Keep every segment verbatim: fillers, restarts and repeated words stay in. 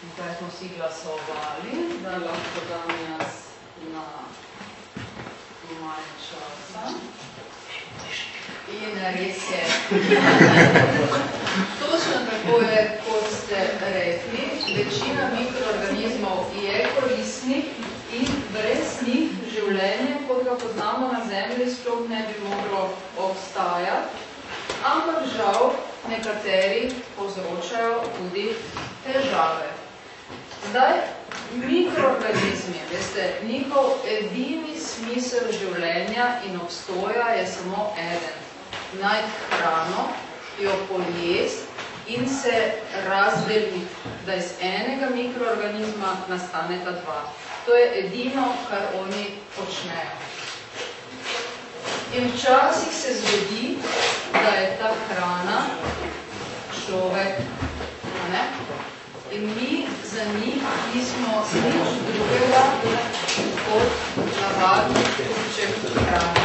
Zdaj smo vsi glasovali, da lahko dam jaz na manj časa. In res je. Točno tako je, kot ste rekli, večina mikroorganizmov je koristnih in brez njih življenje, kot ga poznamo na Zemlji, sploh ne bi moglo obstajati. Ampak žal nekateri povzročajo tudi težave. Zdaj, mikroorganizmi, veste, njihov edini smisel življenja in obstoja je samo eden. Najti hrano, jo pojesti in se razdeliti, da iz enega mikroorganizma nastaneta dva. To je edino, kar oni počnejo. In včasih se zgodi, da je ta hrana človek, ne? In mi za njih nismo nič drugega kot navadni kuček hrane.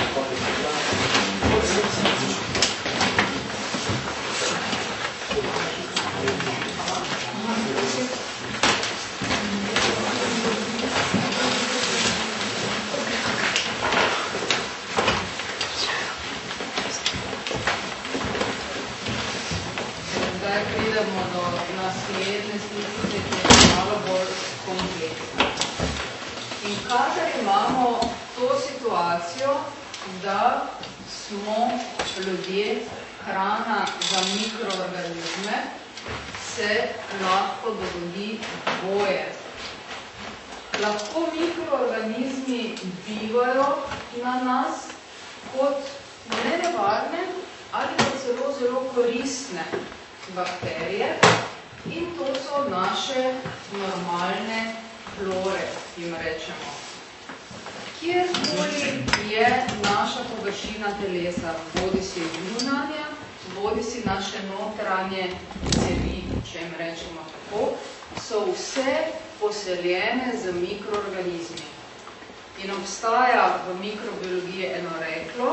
Zdaj pridemo do naslednje slike, ki je malo bolj kompleksna. In kadar imamo to situacijo, da smo ljudje hrana za mikroorganizme, se lahko dogodi dvoje. Lahko mikroorganizmi bivajo na nas kot nenevarne ali pa celo zelo koristne bakterije in to so naše normalne flore, jim rečemo. Kjerkoli je naša površina telesa, bodi si zunanja, bodi si naše notranje cevi, če jim rečemo tako, so vse poseljene z mikroorganizmi. In obstaja v mikrobiologiji eno reklo,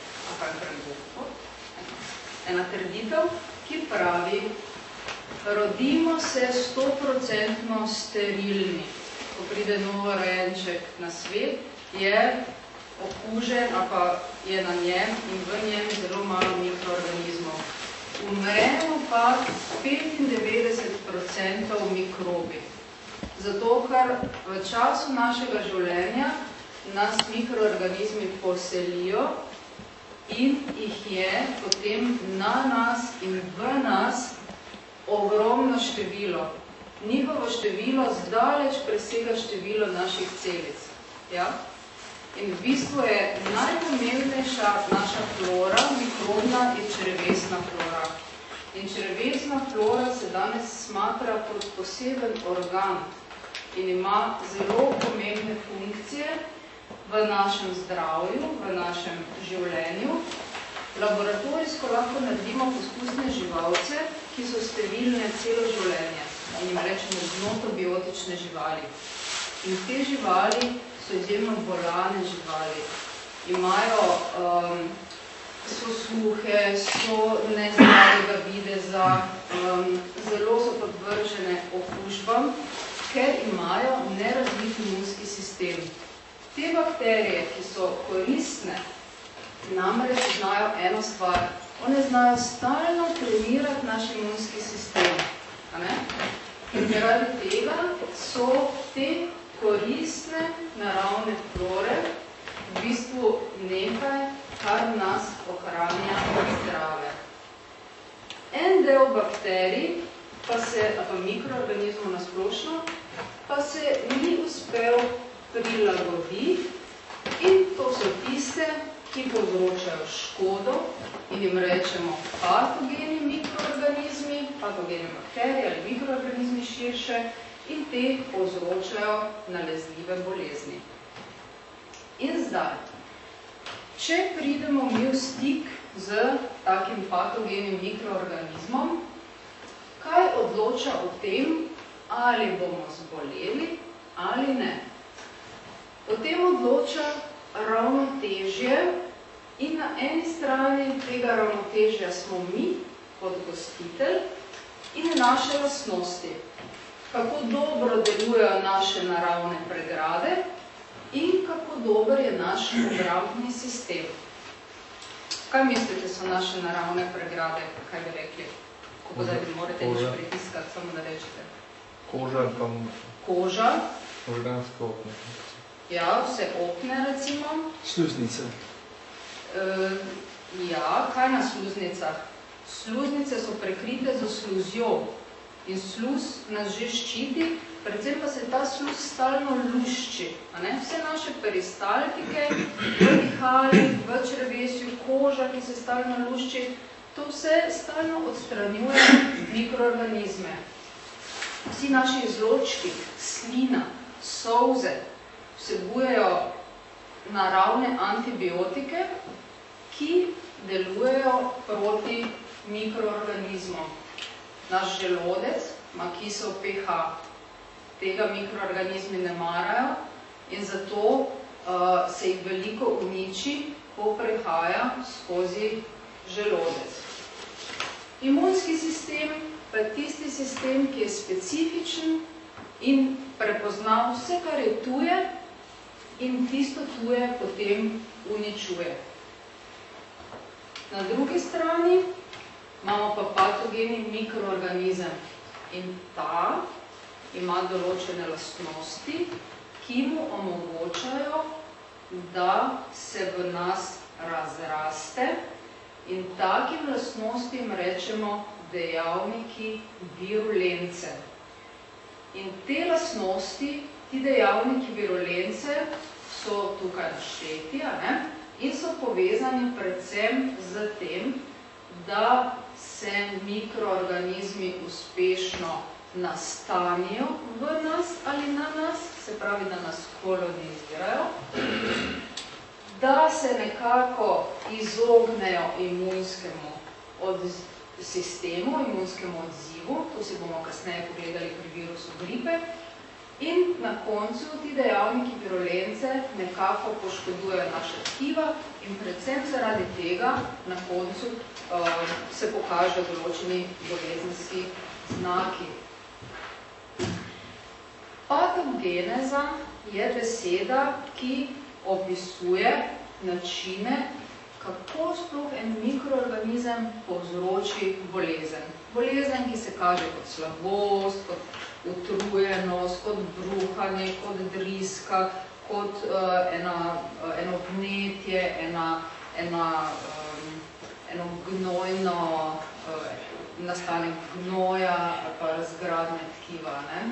ena trditev, ki pravi, rodimo se stoprocentno sterilni. Ko pride novorojenček na svet, je okužen, ali pa je na njem in v njem zelo malo mikroorganizmov. Umremo pa petindevetdeset procentov mikrobi. Zato, ker v času našega življenja nas mikroorganizmi poselijo in jih je potem na nas in v nas ogromno število. Njihovo število zdaleč presega število naših celic. Ja? In v bistvu je najpomembnejša naša flora, mikrobna, je črevesna flora. In črevesna flora se danes smatra kot poseben organ in ima zelo pomembne funkcije v našem zdravju, v našem življenju. Laboratorijsko lahko naredimo poskusne živalce, ki so sterilne celo življenje in jim rečemo znotobiotične živali. In te živali so izjemno bolane živali. Imajo, um, so suhe, so nezdravega videza, um, zelo so podvržene okužbam, ker imajo nerazvit imunski sistem. Te bakterije, ki so koristne, namreč znajo eno stvar. One znajo stalno trenirati naš imunski sistem. A ne? In zaradi tega so te koristne naravne flore v bistvu nekaj, kar nas ohranja zdrave. En del bakterij, pa se, pa mikroorganizmov nasplošno, pa se ni uspel prilagoditi in to so tiste, ki povzročajo škodo in jim rečemo patogeni mikroorganizmi, patogeni bakterije ali mikroorganizmi širše in te povzročajo nalezljive bolezni. In zdaj, če pridemo mi v stik z takim patogenim mikroorganizmom, kaj odloča o tem, ali bomo zboleli ali ne? O tem odloča ravnotežje in na eni strani tega ravnotežja smo mi kot gostitelj in naše lastnosti. kako dobro delujejo naše naravne pregrade in kako dober je naš obrambni sistem. Kaj mislite, so naše naravne pregrade? Kaj bi rekli? Ko zdaj bi morate nič pritiskati, samo da rečete. Koža, pa Koža. možganske opne. Ja, vse opne, recimo. Sluznice. E, ja, kaj na sluznicah? Sluznice so prekrite z sluzjo in sluz nas že ščiti, predvsem pa se ta sluz stalno lušči. A ne? Vse naše peristaltike, v dihali, v črevesju, koža, ki se stalno lušči, to vse stalno odstranjuje mikroorganizme. Vsi naši izločki, slina, solze, vsebujejo naravne antibiotike, ki delujejo proti mikroorganizmom. Naš želodec ima kisel pH. Tega mikroorganizmi ne marajo in zato uh, se jih veliko uniči, ko prehaja skozi želodec. Imunski sistem pa je tisti sistem, ki je specifičen in prepozna vse, kar je tuje, in tisto tuje potem uničuje. Na drugi strani imamo pa patogeni mikroorganizem in ta ima določene lastnosti, ki mu omogočajo, da se v nas razraste in takim lastnostim rečemo dejavniki virulence. In te lastnosti, ti dejavniki virulence so tukaj našteti, a ne? In so povezani predvsem z tem, da se mikroorganizmi uspešno nastanijo v nas ali na nas, se pravi, da nas kolonizirajo, da se nekako izognejo imunskemu sistemu, imunskemu odzivu, to si bomo kasneje pogledali pri virusu gripe, in na koncu ti dejavniki virulence nekako poškodujejo naša tkiva in predvsem zaradi tega na koncu uh, se pokažejo določeni bolezenski znaki. Patogeneza je beseda, ki opisuje načine, kako sploh en mikroorganizem povzroči bolezen. Bolezen, ki se kaže kot slabost, kot utrujenost, kot bruhanje, kot driska, kot uh, ena, uh, eno vnetje, ena, ena, um, eno gnojno, uh, nastanek gnoja ali pa razgradne tkiva. Ne?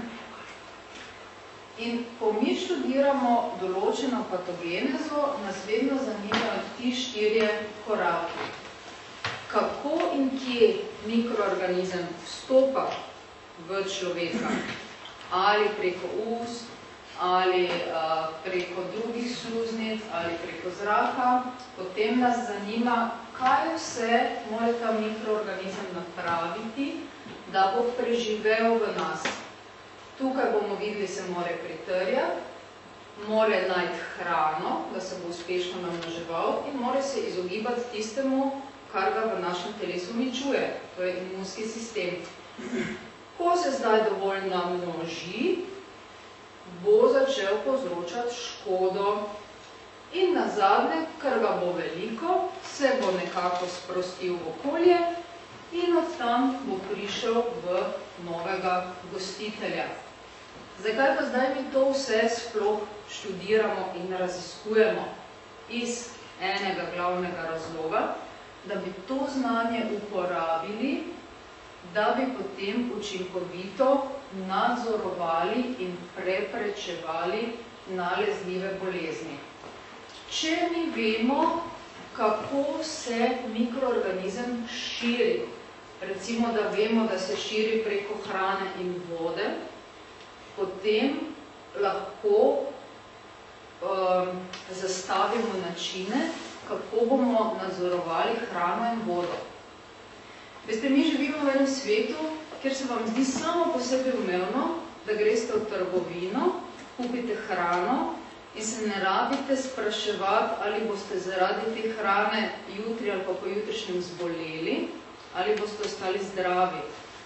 In ko mi študiramo določeno patogenezo, nas vedno zanimajo ti štirje koraki. Kako in kje mikroorganizem vstopa v človeka, ali preko ust, ali uh, preko drugih sluznic, ali preko zraka, potem nas zanima, kaj vse mora ta mikroorganizem napraviti, da bo preživel v nas. Tukaj bomo videli, se more pritrjati, more najti hrano, da se bo uspešno namnoževal in more se izogibati tistemu, kar ga v našem telesu uničuje, to je imunski sistem. Ko se zdaj dovolj namnoži, bo začel povzročati škodo in nazadnje, ker ga bo veliko, se bo nekako sprostil v okolje in od tam bo prišel v novega gostitelja. Zakaj pa zdaj mi to vse sploh študiramo in raziskujemo? Iz enega glavnega razloga, da bi to znanje uporabili, da bi potem učinkovito nadzorovali in preprečevali nalezljive bolezni. Če mi vemo, kako se mikroorganizem širi, recimo, da vemo, da se širi preko hrane in vode, potem lahko um, zastavimo načine, kako bomo nadzorovali hrano in vodo. Veste, mi živimo v enem svetu, kjer se vam zdi samo posebej umevno, da greste v trgovino, kupite hrano in se ne rabite spraševati, ali boste zaradi te hrane jutri ali pa pojutrišnjem zboleli, ali boste ostali zdravi.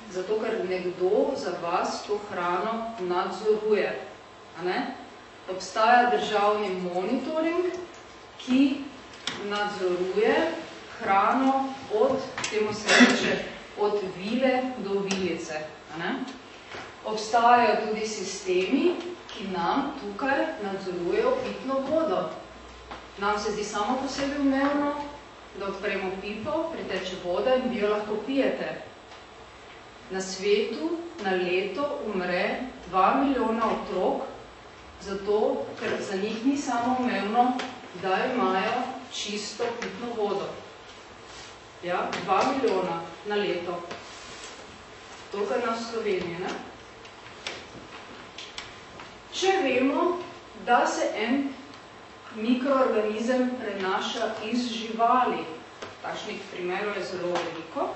Zato, ker nekdo za vas to hrano nadzoruje. A ne? Obstaja državni monitoring, ki nadzoruje hrano od, temu se reče, od vile do vilice. A ne? Obstajajo tudi sistemi, ki nam tukaj nadzorujejo pitno vodo. Nam se zdi samo posebej umevno, da odpremo pipo, priteče voda in vi jo lahko pijete. Na svetu na leto umre dva milijona otrok, zato, ker za njih ni samo umevno, da imajo čisto pitno vodo. Ja, dva milijona na leto. Toliko je nas v Sloveniji, ne? Če vemo, da se en mikroorganizem prenaša iz živali, takšnih primerov je zelo veliko,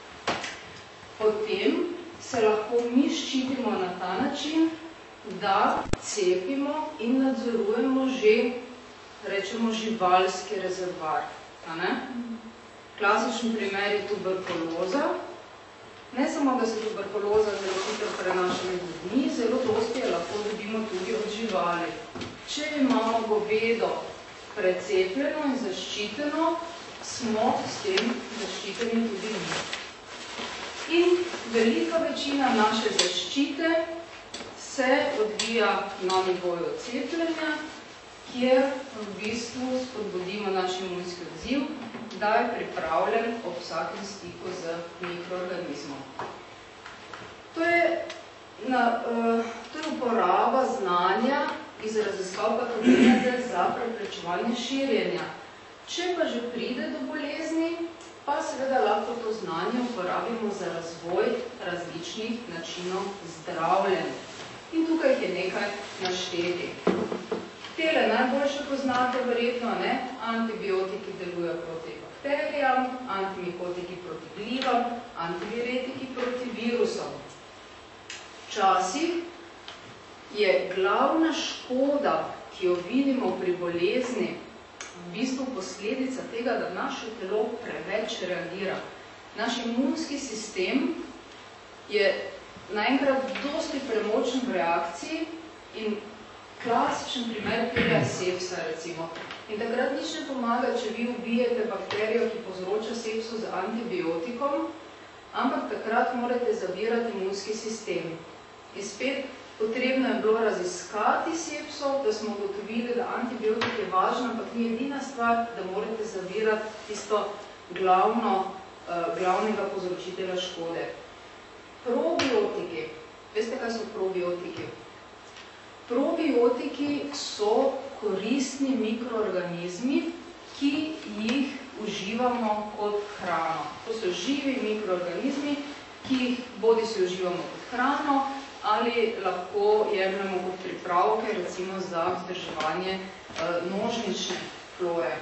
potem se lahko mi ščitimo na ta način, da cepimo in nadzorujemo že, rečemo, živalski rezervoar. Klasičen primer je tuberkuloza. Ne samo, da se tuberkuloza zelo hitro prenaša med ljudmi, zelo dosti je lahko dobimo tudi od živali. Če imamo govedo precepljeno in zaščiteno, smo s tem zaščiteni tudi mi. In velika večina naše zaščite se odvija na nivoju cepljenja, kjer v bistvu spodbudimo naš imunski odziv, da je pripravljen ob vsakem stiku z mikroorganizmom. To je, na, uh, to je uporaba znanja iz raziskav patogeneze za preprečevanje širjenja. Če pa že pride do bolezni, pa seveda lahko to znanje uporabimo za razvoj različnih načinov zdravljenja. In tukaj je nekaj naštetih. Tele najboljše poznate verjetno, ne? Antibiotiki delujejo proti bakterijam, antimiotiki proti glivam, antiviretiki proti virusom. Včasih je glavna škoda, ki jo vidimo pri bolezni, v bistvu posledica tega, da naše telo preveč reagira. Naš imunski sistem je naenkrat dosti premočen v reakciji in klasičen primer tega je sepsa, recimo. In takrat nič ne pomaga, če vi ubijete bakterijo, ki povzroča sepso z antibiotikom, ampak takrat morate zavirati imunski sistem. In spet potrebno je bilo raziskati sepso, da smo ugotovili, da antibiotik je važen, ampak ni edina stvar, da morate zavirati tisto glavno, uh, glavnega povzročitelja škode. Probiotiki. Veste, kaj so probiotiki? Probiotiki so koristni mikroorganizmi, ki jih uživamo kot hrano. To so živi mikroorganizmi, ki jih bodi si uživamo kot hrano ali lahko jemljamo kot pripravke, recimo za vzdrževanje nožnične flore.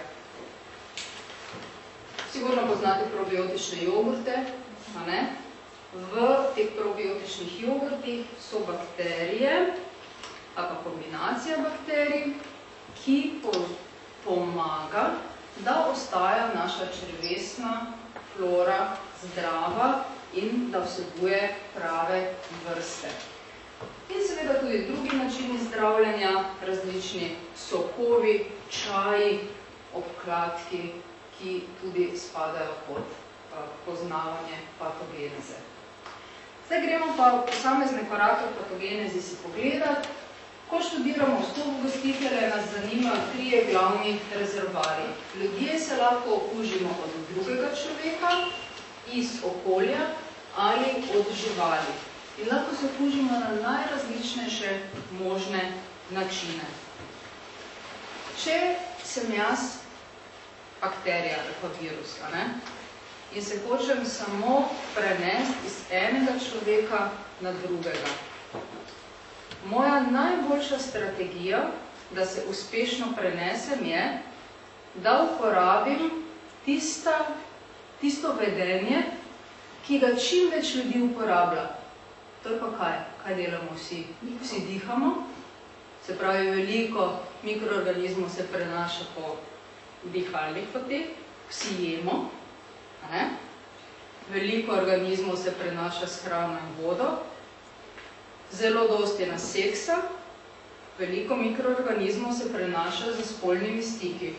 Sigurno poznate probiotične jogurte, a ne? V teh probiotičnih jogurtih so bakterije, ali pa kombinacija bakterij, ki pomaga, da ostaja naša črevesna flora zdrava in da vsebuje prave vrste. In seveda tudi drugi načini zdravljenja, različni sokovi, čaji, obkladki, ki tudi spadajo pod poznavanje patogeneze. Zdaj gremo pa posamezne korake v patogenezi si pogledati. Ko študiramo vstop gostitelje, nas zanimajo trije glavni rezervoarji. Ljudje se lahko okužimo od drugega človeka, iz okolja ali od živali. In lahko se okužimo na najrazličnejše možne načine. Če sem jaz bakterija ali pa virus, a ne? In se hočem samo prenesti iz enega človeka na drugega. Moja najboljša strategija, da se uspešno prenesem, je, da uporabim tista, tisto vedenje, ki ga čim več ljudi uporablja. To je pa kaj? Kaj delamo vsi? Vsi dihamo, se pravi, veliko mikroorganizmov se prenaša po dihalnih poteh, vsi jemo, a ne? veliko organizmov se prenaša s hrano in vodo, zelo dosti je na seksa, veliko mikroorganizmov se prenaša z spolnimi stiki.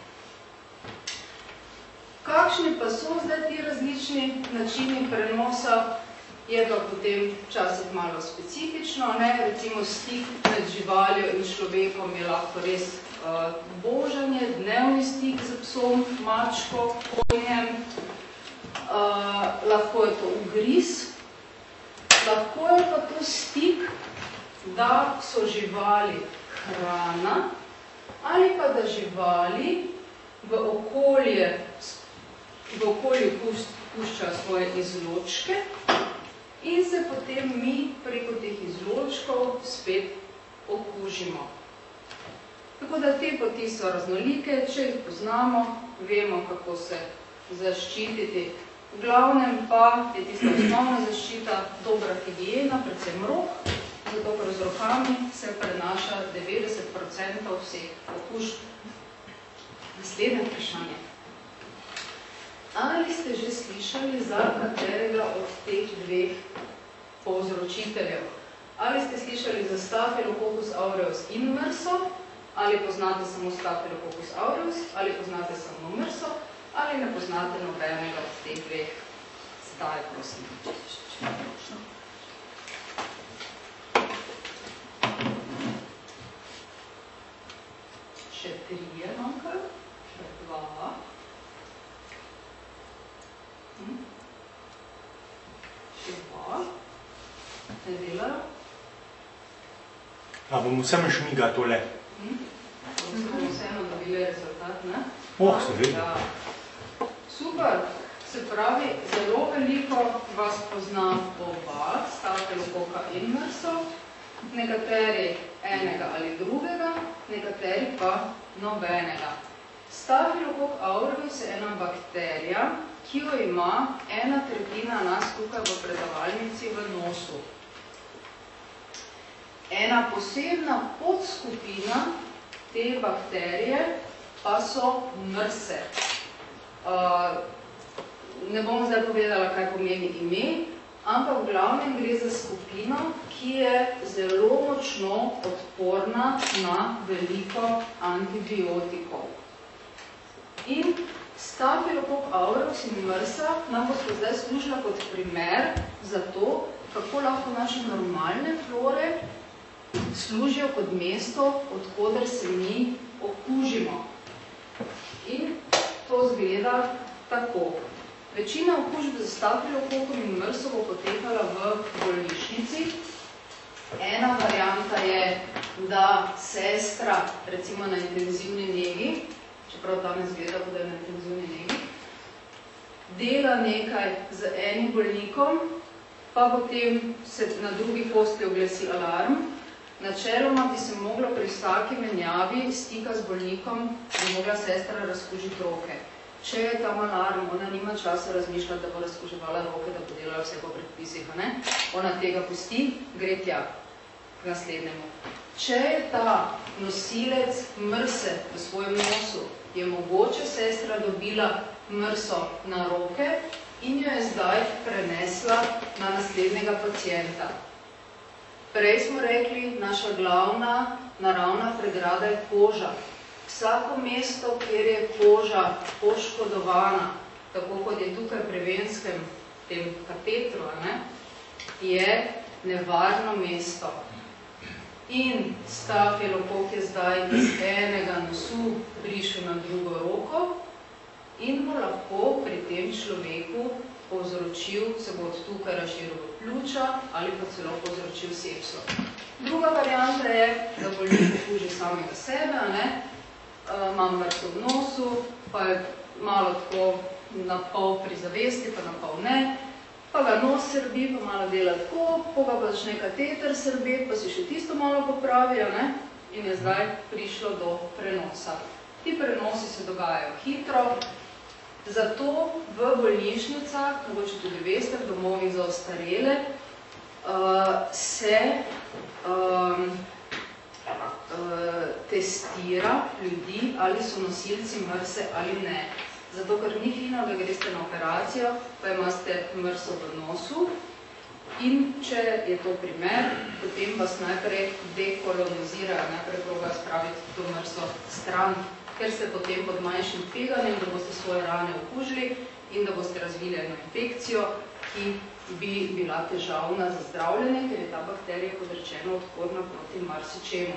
Kakšni pa so zdaj ti različni načini prenosa, je pa potem včasih malo specifično, ne? Recimo stik med živaljo in človekom je lahko res uh, božanje, dnevni stik z psom, mačko, konjem, uh, lahko je to ugriz, lahko je pa to stik, da so živali hrana ali pa da živali v okolje v okolju puščajo svoje izločke in se potem mi preko teh izločkov spet okužimo. Tako da te poti so raznolike, če jih poznamo, vemo, kako se zaščititi. V glavnem pa je tista osnovna zaščita dobra higiena, predvsem rok, zato ker z rokami se prenaša devetdeset procentov vseh okužb. Naslednje vprašanje. Ali ste že slišali za katerega od teh dveh povzročiteljev? Ali ste slišali za Staphylococcus aureus in MRSO, ali poznate samo Staphylococcus aureus, ali poznate samo MRSO, ali ne poznate nobenega od teh dveh? Zdaj, prosim. Še trije manjkaj, še dva. Hm? Še dva. Ne delajo? A bom vsem šmiga tole? Hm? Bomo vseeno dobili rezultat, ne? Oh, se vidi. Ja. Super. Se pravi, zelo veliko vas pozna oba, Staphylococca in MRSO, nekateri enega ali drugega, nekateri pa nobenega. Staphylococcus aureus je ena bakterija, ki jo ima ena tretjina nas tukaj v predavalnici v nosu. Ena posebna podskupina te bakterije pa so mrse. Uh, ne bom zdaj povedala, kaj pomeni ime, ampak v glavnem gre za skupino, ki je zelo močno odporna na veliko antibiotikov. In Staphylococcus aureus in MRSA nam boste zdaj služila kot primer za to, kako lahko naše normalne flore služijo kot mesto, odkoder se mi okužimo. In to zgleda tako. Večina okužb z Staphylocockom in MRSO bo potekala v bolnišnici. Ena varianta je, da sestra, recimo na intenzivni negi, čeprav danes gleda, da je na intenzivni negi, dela nekaj z enim bolnikom, pa potem se na drugi postelji oglasi alarm. Načeloma bi se moglo pri vsaki menjavi stika z bolnikom, bi mogla sestra razkužiti roke. Če je tam alarm, ona nima časa razmišljati, da bo razkuževala roke, da bo delala vse po predpisih, ne? Ona tega pusti, gre tja k naslednjemu. Če je ta nosilec MRSE v svojem nosu, je mogoče sestra dobila MRSO na roke in jo je zdaj prenesla na naslednjega pacienta. Prej smo rekli, naša glavna naravna pregrada je koža. Vsako mesto, kjer je koža poškodovana, tako kot je tukaj pri venskem tem katetru, ne, je nevarno mesto. In Staphylococcus je zdaj iz enega nosu prišel na drugo roko in bo lahko pri tem človeku povzročil, se bo od tukaj razširil v pljuča ali pa celo povzročil sepso. Druga varianta je, da bolnik okuži samega sebe, ne? Uh, imam MRSO v nosu, pa je malo tako na pol pri zavesti, pa na pol ne, pa ga nos srbi, pa malo dela tako, pa ga pa začne kateter srbeti, pa si še tisto malo popravi, ne? In je zdaj prišlo do prenosa. Ti prenosi se dogajajo hitro, zato v bolnišnicah, mogoče tudi veste, v domovih za ostarele, uh, se um, uh, testira ljudi, ali so nosilci MRSE ali ne. Zato, ker ni fino, da greste na operacijo, pa imate mrso v nosu in če je to primer, potem vas najprej dekolonizirajo, najprej proba spraviti to mrso stran, ker ste potem pod manjšim tveganjem, da boste svoje rane okužili in da boste razvili eno infekcijo, ki bi bila težavna za zdravljenje, ker je ta bakterija, kot rečeno, odporna proti marsičemu.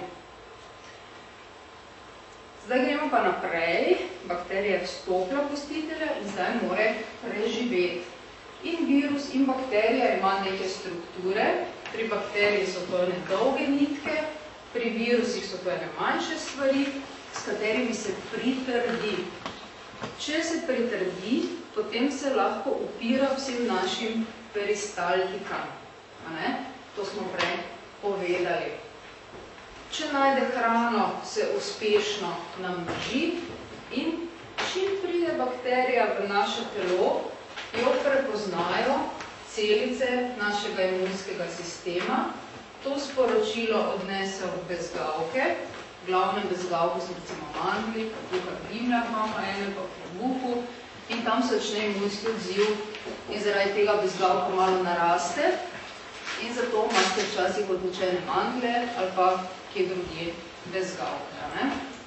Zdaj gremo pa naprej, bakterija je vstopila gostitelja in zdaj more preživeti. In virus in bakterija ima neke strukture, pri bakteriji so to ene dolge nitke, pri virusih so to ene manjše stvari, s katerimi se pritrdi. Če se pritrdi, potem se lahko upira vsem našim peristaltikam. To smo prej povedali. Če najde hrano, se uspešno namnoži in čim pride bakterija v naše telo, jo prepoznajo celice našega imunskega sistema. To sporočilo odnese v bezgavke, glavne bezgavke so recimo mandli, tukaj v rimljah imamo ene, pa v buhu, in tam se začne imunski odziv in zaradi tega bezgavka malo naraste in zato imate včasih odločene mandle ali pa kje drugje bezgavke. Ne?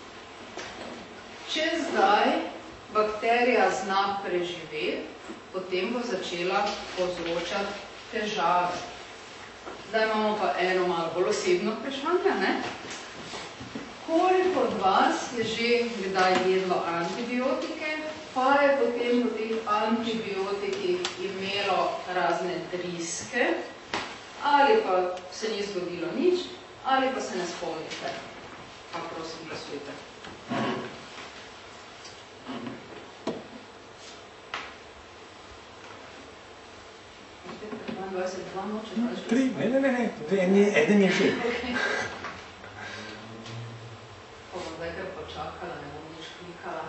Če zdaj bakterija zna preživeti, potem bo začela povzročati težave. Zdaj imamo pa eno malo bolj osebno vprašanje, ne? Koliko od vas je že kdaj jedlo antibiotike, pa je potem v teh antibiotikih imelo razne driske, ali pa se ni zgodilo nič, ali pa se ne spomnite. Pa prosim, glasujte. Tri, ne, ne, ne, ne, eden je že. Bom zdaj kar počakala, ne bom nič klikala.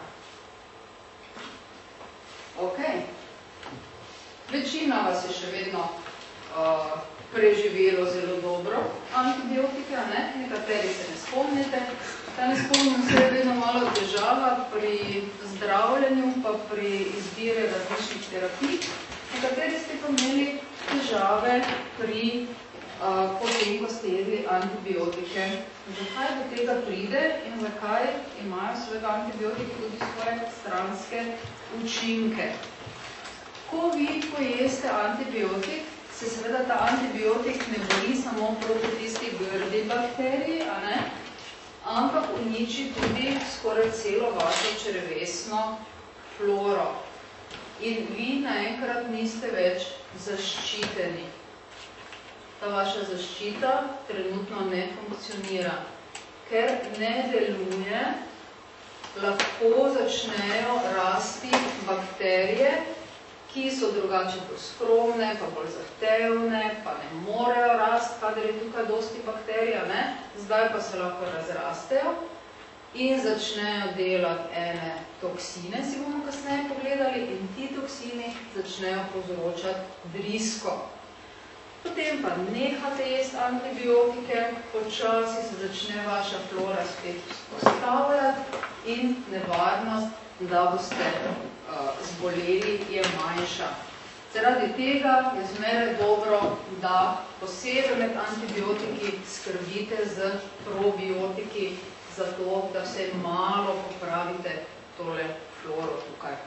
Ok. Večina vas je še vedno uh, preživelo zelo dobro antibiotike, ne? Nekateri se ne spomnite. Ta ne spomnim se je vedno malo težava pri zdravljenju, pa pri izbire različnih terapij. Nekateri ste pa imeli težave pri uh, potem, ko ste jedli antibiotike. Zakaj do tega pride in zakaj imajo svojega antibiotike tudi svoje stranske učinke? Ko vi pojeste antibiotik, se seveda ta antibiotik ne bori samo proti tisti grdi bakteriji, a ne? Ampak uniči tudi skoraj celo vašo črevesno floro. In vi naenkrat niste več zaščiteni. Ta vaša zaščita trenutno ne funkcionira. Ker ne deluje, lahko začnejo rasti bakterije, ki so drugače bolj skromne, pa bolj zahtevne, pa ne morejo rasti, kadar je tukaj dosti bakterija, ne? Zdaj pa se lahko razrastejo in začnejo delati ene toksine, si bomo kasneje pogledali, in ti toksini začnejo povzročati drisko. Potem pa nehate jesti antibiotike, počasi se začne vaša flora spet vzpostavljati in nevarnost, da boste uh, zboleli, je manjša. Zaradi tega je zmeraj dobro, da posebej med antibiotiki skrbite z probiotiki, zato da se malo popravite tole floro tukaj.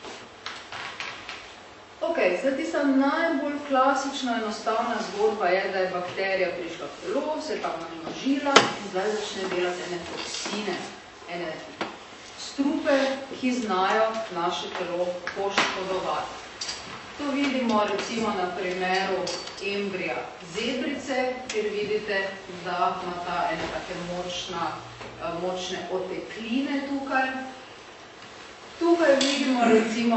Ok, zdaj tista najbolj klasična enostavna zgodba je, da je bakterija prišla v telo, se je tam namnožila in zdaj začne delati ene toksine, ene strupe, ki znajo naše telo poškodovati. To vidimo recimo na primeru embrija zebrice, kjer vidite, da ima ta ene take močna, močne otekline tukaj. Tukaj vidimo recimo,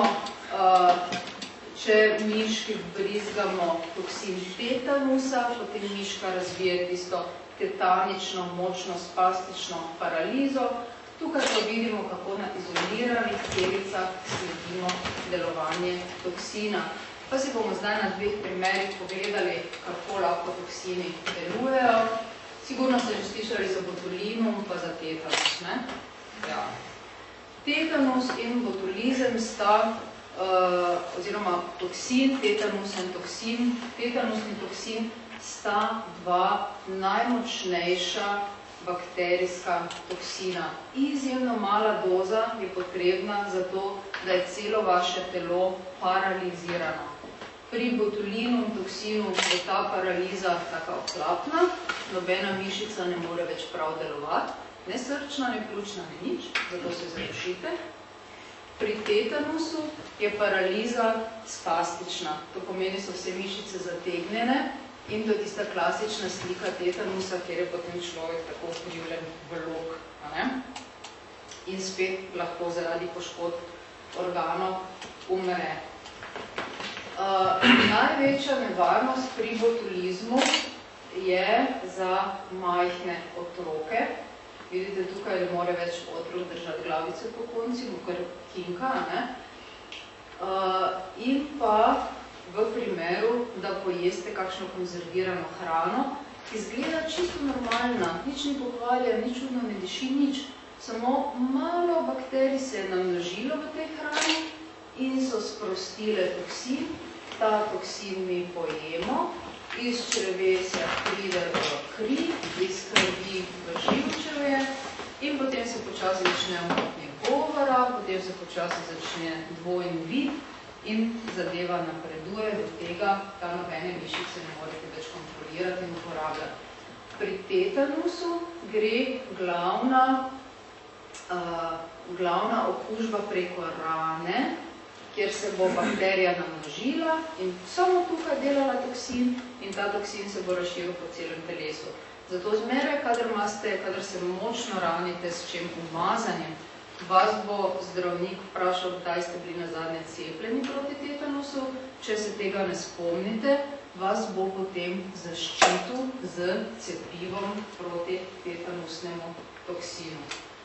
če miški vbrizgamo toksin tetanusa, potem miška razvije tisto tetanično, močno, spastično paralizo. Tukaj pa vidimo, kako na izoliranih celicah sledimo delovanje toksina. Pa si bomo zdaj na dveh primerih pogledali, kako lahko toksini delujejo. Sigurno ste že slišali za botulinum, pa za tetanus, ne? Ja. tetanus in botulizem sta, uh, oziroma toksin, tetanus in toksin, tetanus in toksin sta dva najmočnejša bakterijska toksina. Izjemno mala doza je potrebna za to, da je celo vaše telo paralizirano. Pri botulinu in toksinu je ta paraliza taka ohlapna, nobena mišica ne more več prav delovati, ne srčna, ne pljučna, ne nič, zato se zadušite. Pri tetanusu je paraliza spastična, to pomeni, so vse mišice zategnjene in to je tista klasična slika tetanusa, kjer je potem človek tako ukrivljen v lok. In spet lahko zaradi poškodb organov umre. Uh, največja nevarnost pri botulizmu je za majhne otroke. Vidite tukaj, da mora več otrok držati glavice po konci, mu kar kinka, ne? Uh, in pa v primeru, da pojeste kakšno konzervirano hrano, ki izgleda čisto normalna, nič ni pokvarja, nič čudno ne diši, nič. Samo malo bakterij se je namnožilo v tej hrani in so sprostile toksin. Ta toksin mi pojemo, iz črevesja pride v kri, iz krvi v živčevje in potem se počasi začne umotnje govora, potem se počasi začne dvojni vid in zadeva napreduje do tega, da nobene mišice ne morete več kontrolirati in uporabljati. Pri tetanusu gre glavna, uh, glavna okužba preko rane, kjer se bo bakterija namnožila in samo tukaj delala toksin in ta toksin se bo razširil po celem telesu. Zato zmeraj, kadar, maste, kadar se močno ranite s čem umazanjem, vas bo zdravnik vprašal, kdaj ste bili nazadnje cepljeni proti tetanusu. Če se tega ne spomnite, vas bo potem zaščitil z cepivom proti tetanusnemu toksinu.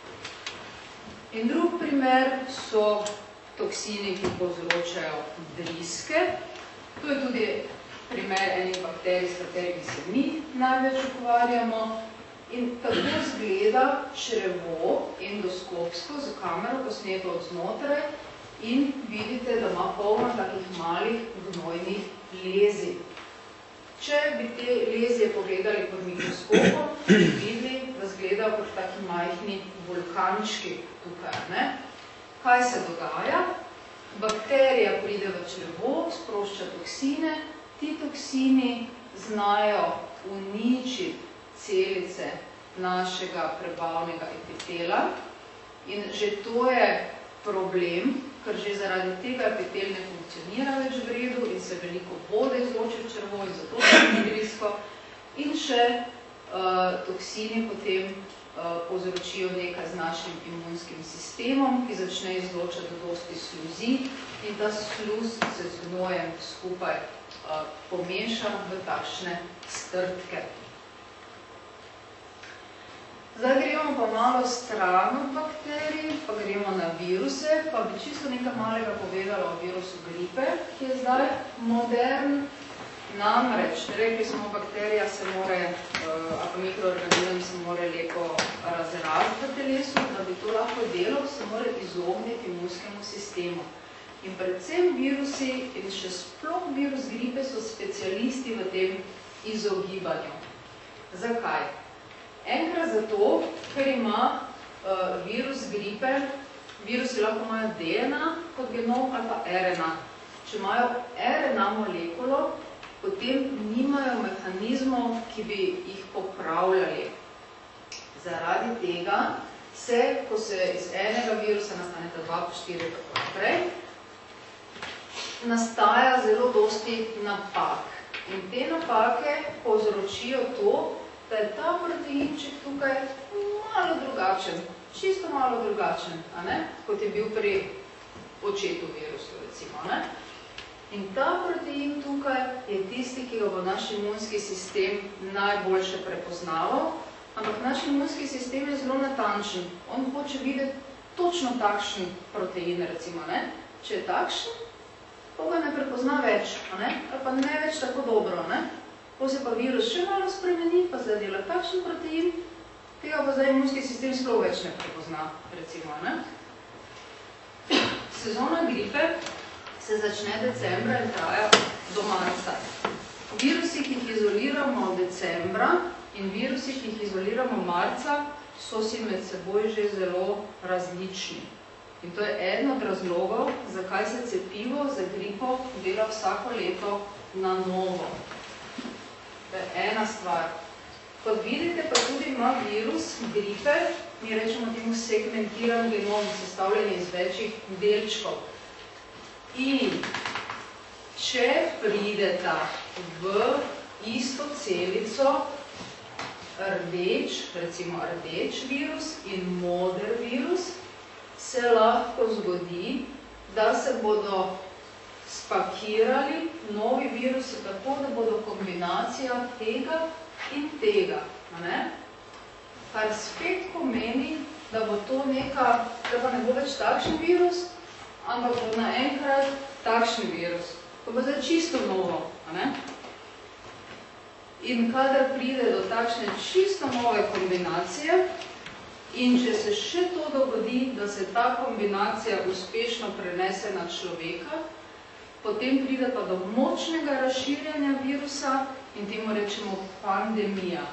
In drug primer so toksini, ki povzročajo driske. To je tudi primer enih bakterij, s katerimi se mi največ ukvarjamo. In tako izgleda črevo endoskopsko z kamero posneto od znotraj in vidite, da ima polno takih malih gnojnih lezij. Če bi te lezije pogledali pod mikroskopom, bi videli, da izgledajo kot taki majhni vulkančki tukaj, ne? Kaj se dogaja? Bakterija pride v črevo, sprošča toksine, ti toksini znajo uničiti celice našega prebavnega epitela in že to je problem, ker že zaradi tega epitel ne funkcionira več v redu in se veliko vode izloči v črevo in zato se ni drisko in še uh, toksini potem uh, povzročijo nekaj z našim imunskim sistemom, ki začne izločati dosti sluzi in ta sluz se z gnojem skupaj uh, pomeša v takšne strtke. Zdaj gremo pa malo stran od bakterij, pa gremo na viruse, pa bi čisto nekaj malega povedala o virusu gripe, ki je zdaj modern. Namreč, rekli smo, bakterija se more, ali pa mikroorganizem se more lepo razraziti v telesu, da bi to lahko delal, se more izogniti imunskemu sistemu. In predvsem virusi in še sploh virus gripe so specialisti v tem izogibanju. Zakaj? Enkrat zato, ker ima uh, virus gripe, virusi lahko imajo D N A kot genom ali pa R N A. Če imajo R N A molekulo, potem nimajo mehanizmov, ki bi jih popravljali. Zaradi tega se, ko se iz enega virusa nastaneta dva, štiri, tako naprej, nastaja zelo dosti napak. In te napake povzročijo to, da je ta proteinček tukaj malo drugačen, čisto malo drugačen, a ne? Kot je bil pri očetu virusu, recimo. Ne? In ta protein tukaj je tisti, ki ga bo naš imunski sistem najboljše prepoznaval, ampak naš imunski sistem je zelo natančen. On hoče videti točno takšen protein, recimo. Ne? Če je takšen, pa ga ne prepozna več, a ne? Ali pa ne več tako dobro, ne? Ko se pa virus še malo spremeni, pa zdaj dela takšen protein, tega pa zdaj imunski sistem sploh več ne prepozna, recimo. Ne? Sezona gripe se začne decembra in traja do marca. Virusi, ki jih izoliramo decembra in virusi, ki jih izoliramo marca, so si med seboj že zelo različni. In to je eden od razlogov, zakaj se cepivo za gripo dela vsako leto na novo. To je ena stvar. Kot vidite, pa tudi ima virus gripe, mi rečemo temu segmentiran genom, sestavljen iz večjih delčkov. In če prideta v isto celico rdeč, recimo rdeč virus in moder virus, se lahko zgodi, da se bodo spakirali novi virusi tako, da bodo kombinacija tega in tega. Ne? Kar spet pomeni, da bo to neka, da pa ne bo več takšen virus, ampak bo naenkrat takšen virus. To bo zdaj čisto novo. Ne? In kadar pride do takšne čisto nove kombinacije, in če se še to dogodi, da se ta kombinacija uspešno prenese na človeka, potem pride pa do močnega razširjanja virusa in temu rečemo pandemija.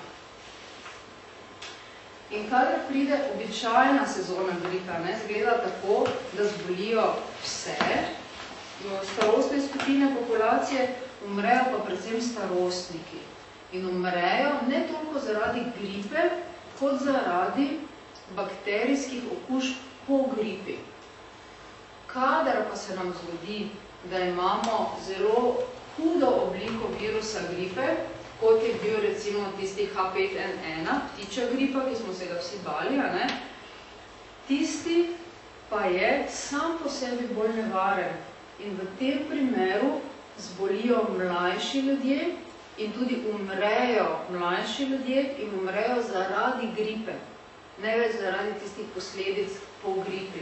In kadar pride običajna sezona gripa, ne, zgleda tako, da zbolijo vse, starostne skupine populacije, umrejo pa predvsem starostniki. In umrejo ne toliko zaradi gripe, kot zaradi bakterijskih okužb po gripi. Kadar pa se nam zgodi, da imamo zelo hudo obliko virusa gripe, kot je bil recimo tisti H pet N ena, ptičja gripa, ki smo se ga vsi bali, a ne? Tisti pa je sam po sebi bolj nevaren. In v tem primeru zbolijo mlajši ljudje in tudi umrejo mlajši ljudje in umrejo zaradi gripe. Ne več zaradi tistih posledic po gripi.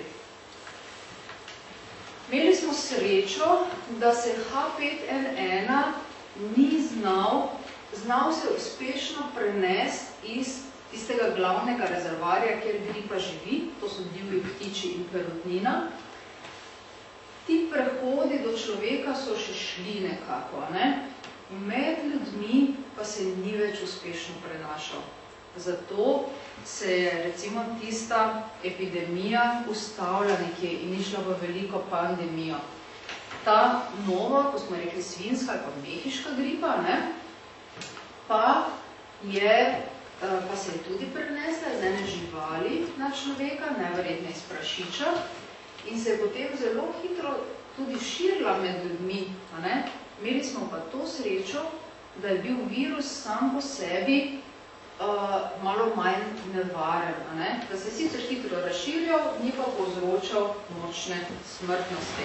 Imeli smo srečo, da se H pet N ena ni znal, znal se uspešno prenesti iz tistega glavnega rezervarja, kjer gripa živi, to so divji ptiči in perutnina. Ti prehodi do človeka so še šli nekako, ne? Med ljudmi pa se ni več uspešno prenašal. Zato se je recimo tista epidemija ustavila nekje in ni šla v veliko pandemijo. Ta nova, ko smo rekli svinska ali pa mehiška gripa, ne, pa, je, pa se je tudi prenesla iz ene živali na človeka, neverjetno iz prašiča, in se je potem zelo hitro tudi širila med ljudmi. Ne. Imeli smo pa to srečo, da je bil virus sam po sebi Uh, malo manj nevaren, ne? Da se sicer hitro razširjal, ni pa povzročal močne smrtnosti.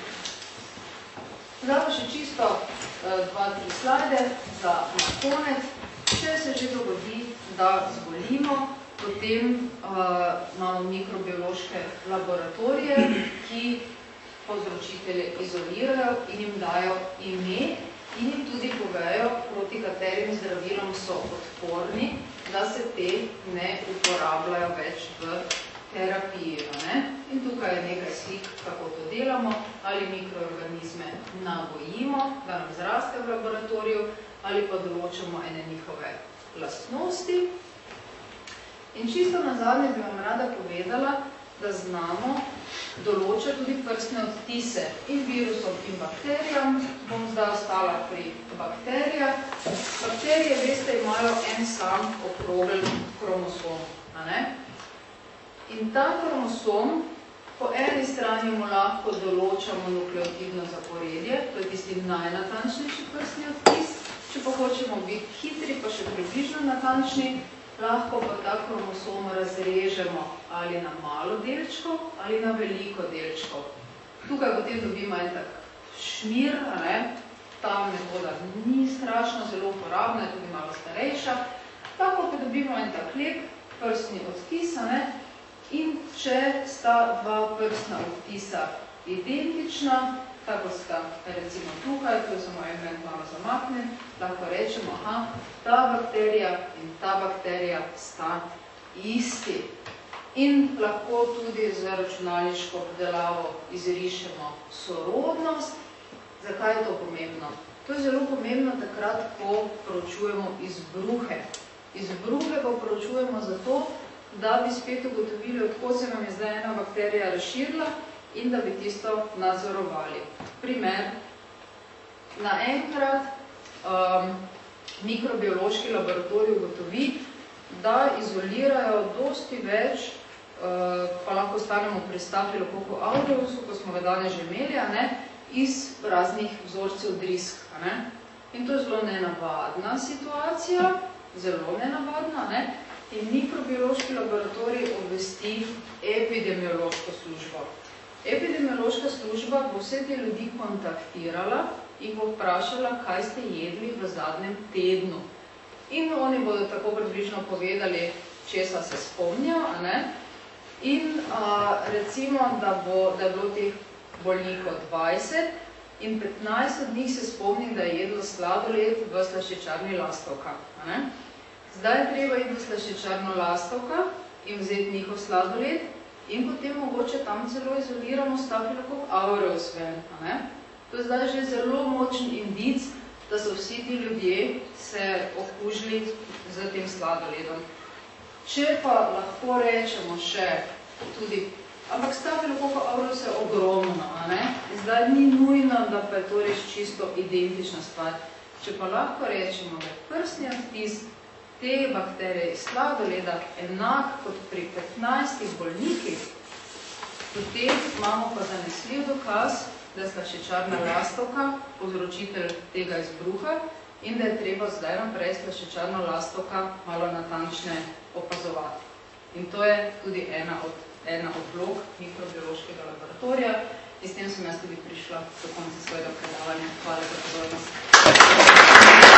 Zdaj pa še čisto uh, dva, tri slajde za na konec. Če se že dogodi, da zbolimo, potem uh, imamo mikrobiološke laboratorije, ki povzročitelje izolirajo in jim dajo ime, in jim tudi povejo, proti katerim zdravilom so odporni, da se te ne uporabljajo več v terapiji. Ne? In tukaj je nekaj slik, kako to delamo, ali mikroorganizme nagojimo, da nam zraste v laboratoriju, ali pa določamo ene njihove lastnosti. In čisto nazadnje bi vam rada povedala, da znamo določa tudi prstne odtise in virusom in bakterijam. Bom zdaj ostala pri bakterijah. Bakterije, veste, imajo en sam okrogel kromosom. Ne? In ta kromosom, po eni strani mu lahko določamo nukleotidno zaporedje, to je tisti najnatančnejši prstni odtis. Če pa hočemo biti hitri, pa še približno natančni, lahko pa ta kromosom razrežemo ali na malo delčkov ali na veliko delčkov. Tukaj potem dobimo en tak šmir, ne? Ta metoda ni strašno zelo uporabna, je tudi malo starejša. Tako pa dobimo en tak lep prstni odtis, ne? In če sta dva prstna odtisa identična, tako sta recimo tukaj, to je samo element malo zamaknen, lahko rečemo, aha, ta bakterija in ta bakterija sta isti. in lahko tudi z računalniško obdelavo izrišemo sorodnost. Zakaj je to pomembno? To je zelo pomembno takrat, ko proučujemo izbruhe. Izbruhe pa proučujemo zato, da bi spet ugotovili, odkot se nam je zdaj ena bakterija razširila in da bi tisto nadzorovali. Primer, naenkrat um, mikrobiološki laboratorij ugotovi, da izolirajo dosti več, uh, pa lahko stanemo pri Staphylococcus aureusu, ko smo ga danes že imeli, a ne, iz raznih vzorcev drisk. A ne. In to je zelo nenavadna situacija, zelo nenavadna, ne. In mikrobiološki laboratorij obvesti epidemiološko službo. Epidemiološka služba bo vse te ljudi kontaktirala in bo vprašala, kaj ste jedli v zadnjem tednu. In oni bodo tako približno povedali, česa se spomnijo, a ne? In a, recimo, da, bo, da je bilo teh bolnikov dvajset in petnajst od njih se spomni, da je jedlo sladoled v slaščičarni Lastovka. A ne? Zdaj je treba iti v slaščičarno Lastovka in vzeti njihov sladoled in potem mogoče tam celo izoliramo Staphylococcus aureus ven. A ne? To je zdaj že zelo močen indic, da so vsi ti ljudje se okužili z tem sladoledom. Če pa lahko rečemo še tudi, ampak Staphylococcus aureus je ogromno, a ne? Zdaj ni nujno, da pa je to res čisto identična stvar. Če pa lahko rečemo, da je prstni odtis te bakterije iz sladoleda enak kot pri petnajstih bolnikih, potem imamo pa zanesljiv dokaz, da je slaščičarna Lastovka povzročitelj tega izbruha in da je treba zdaj naprej slaščičarno Lastovka malo natančne opazovati. In to je tudi ena od, ena od vlog mikrobiološkega laboratorija in s tem sem jaz tudi prišla do konca svojega predavanja. Hvala za pozornost.